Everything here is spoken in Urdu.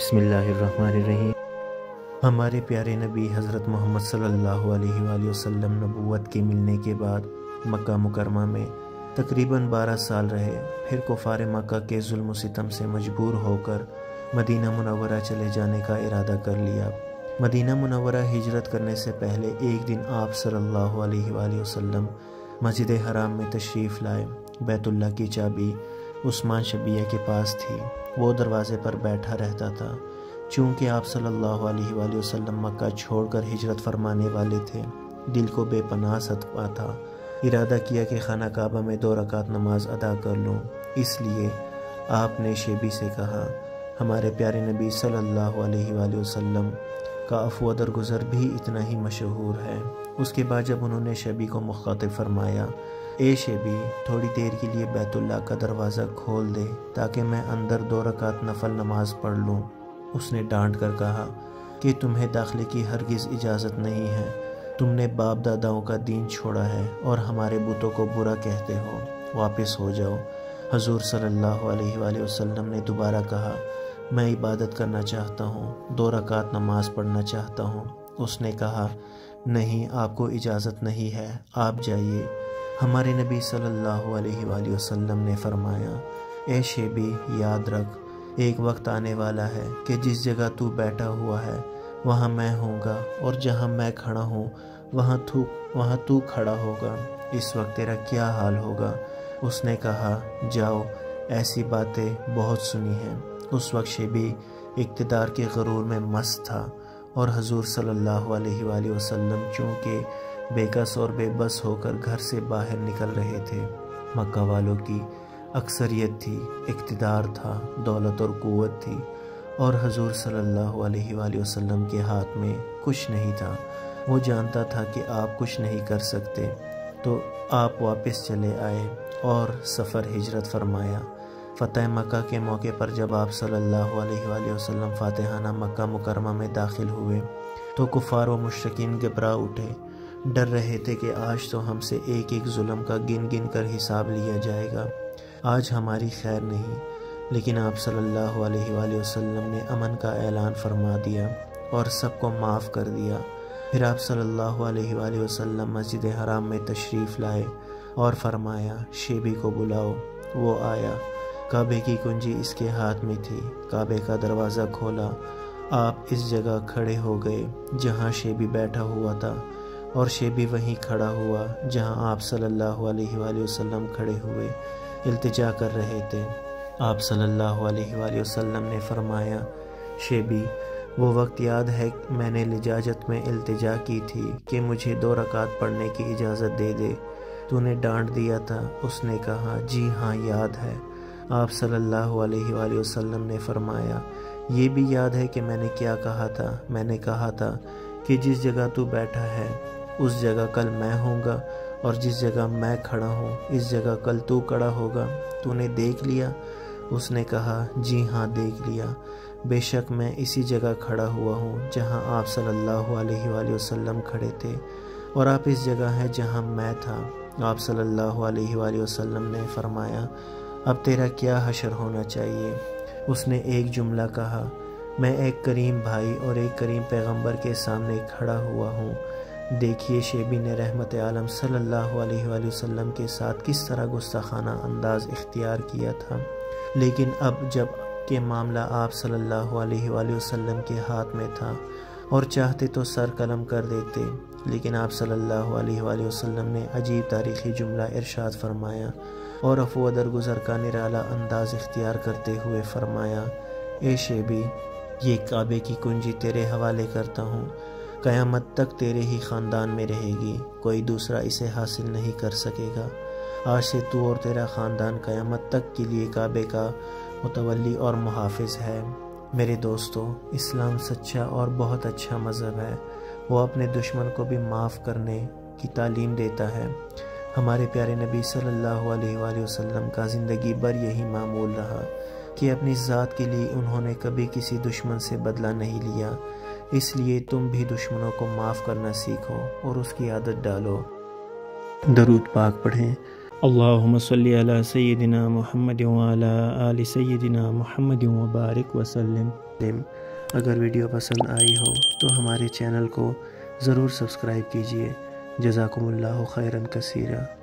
بسم اللہ الرحمن الرحیم۔ ہمارے پیارے نبی حضرت محمد صلی اللہ علیہ وآلہ وسلم نبوت کے ملنے کے بعد مکہ مکرمہ میں تقریباً 12 سال رہے، پھر کفار مکہ کے ظلم و ستم سے مجبور ہو کر مدینہ منورہ چلے جانے کا ارادہ کر لیا۔ مدینہ منورہ ہجرت کرنے سے پہلے ایک دن آپ صلی اللہ علیہ وآلہ وسلم مسجد حرام میں تشریف لائے۔ بیت اللہ کی چابی عثمان شبیہ کے پاس تھی، وہ دروازے پر بیٹھا رہتا تھا۔ چونکہ آپ صلی اللہ علیہ وآلہ وسلم مکہ چھوڑ کر ہجرت فرمانے والے تھے، دل کو بے پناہ صدمہ تھا۔ ارادہ کیا کہ خانہ کعبہ میں 2 رکعت نماز ادا کر لوں، اس لیے آپ نے شیبی سے کہا۔ ہمارے پیارے نبی صلی اللہ علیہ وآلہ وسلم کا عفو و درگزر بھی اتنا ہی مشہور ہے۔ اس کے بعد جب انہوں نے شیبی کو مخاطب فرمایا، اے شیبی، تھوڑی دیر کے لیے بیت اللہ کا دروازہ کھول دے تاکہ میں اندر 2 رکعت نفل نماز پڑھ لوں۔ اس نے ڈانٹ کر کہا کہ تمہیں داخلے کی ہرگز اجازت نہیں ہے، تم نے باپ داداؤں کا دین چھوڑا ہے اور ہمارے بتوں کو برا کہتے ہو، واپس ہو جاؤ۔ حضور صلی اللہ علیہ وآلہ وسلم نے دوبارہ کہا، میں عبادت کرنا چاہتا ہوں، 2 رکعت نماز پڑھنا چاہتا ہوں۔ اس نے کہا، نہیں، آپ کو اجازت نہیں ہے، آپ جائیے۔ ہمارے نبی صلی اللہ علیہ وآلہ وسلم نے فرمایا، اے شیبی، یاد رکھ، ایک وقت آنے والا ہے کہ جس جگہ تو بیٹھا ہوا ہے وہاں میں ہوں گا، اور جہاں میں کھڑا ہوں وہاں تو کھڑا ہوگا۔ اس وقت تیرا کیا حال ہوگا؟ اس نے کہا، جاؤ، ایسی باتیں بہت سنی ہیں۔ اس وقت شیبی اقتدار کے غرور میں مست تھا، اور حضور صلی اللہ علیہ وآلہ وسلم چونکہ بے کس اور بے بس ہو کر گھر سے باہر نکل رہے تھے۔ مکہ والوں کی اکثریت تھی، اقتدار تھا، دولت اور قوت تھی، اور حضور صلی اللہ علیہ وآلہ وسلم کے ہاتھ میں کچھ نہیں تھا۔ وہ جانتا تھا کہ آپ کچھ نہیں کر سکتے، تو آپ واپس چلے آئے اور سفر ہجرت فرمایا۔ فتح مکہ کے موقع پر جب آپ صلی اللہ علیہ وآلہ وسلم فاتحانہ مکہ مکرمہ میں داخل ہوئے تو کفار و مشرکین گھبرا اٹھے، ڈر رہے تھے کہ آج تو ہم سے ایک ایک ظلم کا گن گن کر حساب لیا جائے گا، آج ہماری خیر نہیں۔ لیکن آپ صلی اللہ علیہ وآلہ وسلم نے امن کا اعلان فرما دیا اور سب کو معاف کر دیا۔ پھر آپ صلی اللہ علیہ وآلہ وسلم مسجد حرام میں تشریف لائے اور فرمایا، شیبی کو بلاؤ۔ وہ آیا، کعبے کی کنجی اس کے ہاتھ میں تھی، کعبے کا دروازہ کھولا، آپ اس جگہ کھڑے ہو گئے جہاں شیبی بیٹھا ہوا تھا، اور شیبی وہیں کھڑا ہوا جہاں آپ صلی اللہ علیہ وآلہ وسلم کھڑے ہوئے التجا کر رہے تھے۔ آپ صلی اللہ علیہ وآلہ وسلم نے فرمایا، شیبی، وہ وقت یاد ہے میں نے لجاجت میں التجا کی تھی کہ مجھے 2 رکعت پڑھنے کی اجازت دے دے، تو نے ڈانٹ دیا تھا۔ اس نے کہا، جی ہاں، یاد ہے۔ آپ صلی اللہ علیہ وآلہ وسلم نے فرمایا، یہ بھی یاد ہے کہ میں نے کیا کہا تھا؟ میں نے کہا تھا کہ جس جگہ تو بیٹھا ہے اس جگہ کل میں ہوں گا، اور جس جگہ میں کھڑا ہوں اس جگہ کل تو کھڑا ہوگا، تو نے دیکھ لیا؟ اس نے کہا، جی ہاں، دیکھ لیا، بے شک میں اسی جگہ کھڑا ہوا ہوں جہاں آپ صلی اللہ علیہ وآلہ وسلم کھڑے تھے، اور آپ اس جگہ ہیں جہاں میں تھا۔ آپ صلی اللہ علیہ وآلہ وسلم نے فرمایا، اب تیرا کیا حشر ہونا چاہیے؟ اس نے ایک جملہ کہا، میں ایک کریم بھائی اور ایک کریم پیغمبر کے سامنے کھڑا ہوا ہوں۔ دیکھیے شیبی نے رحمت عالم صلی اللہ علیہ وآلہ وسلم کے ساتھ کس طرح گستاخانہ انداز اختیار کیا تھا، لیکن اب جب کہ معاملہ آپ صلی اللہ علیہ وآلہ وسلم کے ہاتھ میں تھا اور چاہتے تو سر قلم کر دیتے، لیکن آپ صلی اللہ علیہ وآلہ وسلم نے عجیب تاریخی جملہ ارشاد فرمایا اور عفو و درگزر کا نرالا انداز اختیار کرتے ہوئے فرمایا، اے شیبی، یہ کعبے کی کنجی تیرے حوالے کرتا ہوں، قیامت تک تیرے ہی خاندان میں رہے گی، کوئی دوسرا اسے حاصل نہیں کر سکے گا۔ آج سے تو اور تیرا خاندان قیامت تک کے لیے کعبے کا متولی اور محافظ ہے۔ میرے دوستو، اسلام سچا اور بہت اچھا مذہب ہے، وہ اپنے دشمن کو بھی معاف کرنے کی تعلیم دیتا ہے۔ ہمارے پیارے نبی صلی اللہ علیہ وآلہ وسلم کا زندگی بھر یہی معمول رہا کہ اپنی ذات کے لیے انہوں نے کبھی کسی دشمن سے بدلہ نہیں لیا۔ اس لیے تم بھی دشمنوں کو معاف کرنا سیکھو اور اس کی عادت ڈالو۔ درود پاک پڑھیں۔ اللہم صلی علی سیدنا محمد وعلی آل سیدنا محمد وبارک وسلم۔ اگر ویڈیو پسند آئی ہو تو ہمارے چینل کو ضرور سبسکرائب کیجیے۔ جزاکم اللہ خیرا کثیرا۔